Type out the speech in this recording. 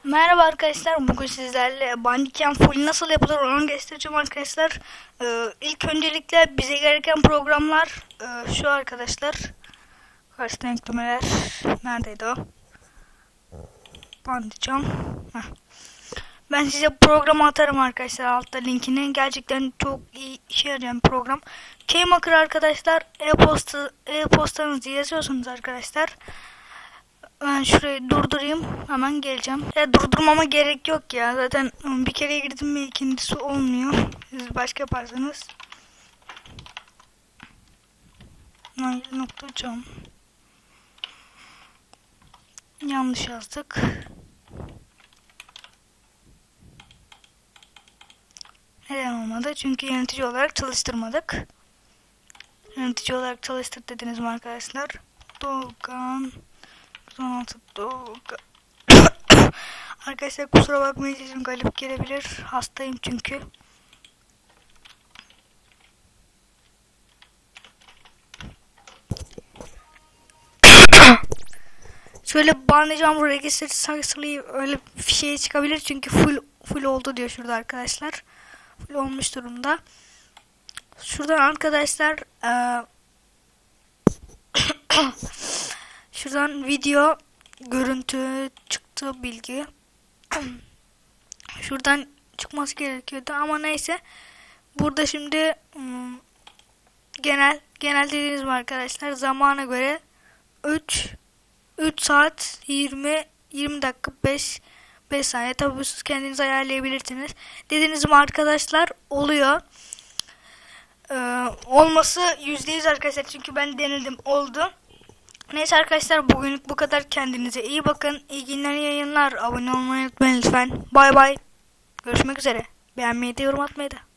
Merhaba arkadaşlar, bugün sizlerle Bandicam full nasıl yapılır onu göstereceğim arkadaşlar. İlk öncelikle bize gereken programlar şu arkadaşlar. Karşıdan eklemeler neredeydi o? Bandicam. Ben size programı atarım arkadaşlar, altta linkini. Gerçekten çok iyi işe yarayan program. Keymaker arkadaşlar, e-postanızı yazıyorsunuz arkadaşlar. Ben şurayı durdurayım, hemen geleceğim. Durdurmama gerek yok ya, zaten bir kere girdim mi ikincisi olmuyor. Siz başka yaparsanız. Nokta.com yanlış yazdık. Neden olmadı? Çünkü yönetici olarak çalıştırmadık. Yönetici olarak çalıştır dediniz mi arkadaşlar? Doğukan 16 Doğukan. Arkadaşlar kusura bakmayın, sesim galip gelebilir. Hastayım çünkü. Şöyle banlayacağım, register successfully öyle bir şey çıkabilir çünkü full oldu diyor şurada arkadaşlar. Full olmuş durumda. Şuradan arkadaşlar şuradan video görüntü çıktı bilgi. Şuradan çıkması gerekiyordu ama neyse. Burada şimdi genel dediğiniz mi arkadaşlar, zamana göre 3 saat 20 dakika 5 saniye. Tabii siz kendiniz ayarlayabilirsiniz. Dediğiniz mi arkadaşlar, oluyor. Olması %100 arkadaşlar, çünkü ben denedim, oldu. Neyse arkadaşlar, bugünlük bu kadar. Kendinize iyi bakın. İyi günler, yayınlar. Abone olmayı unutmayın lütfen. Bay bay. Görüşmek üzere. Beğenmeyi de yorum atmayı da.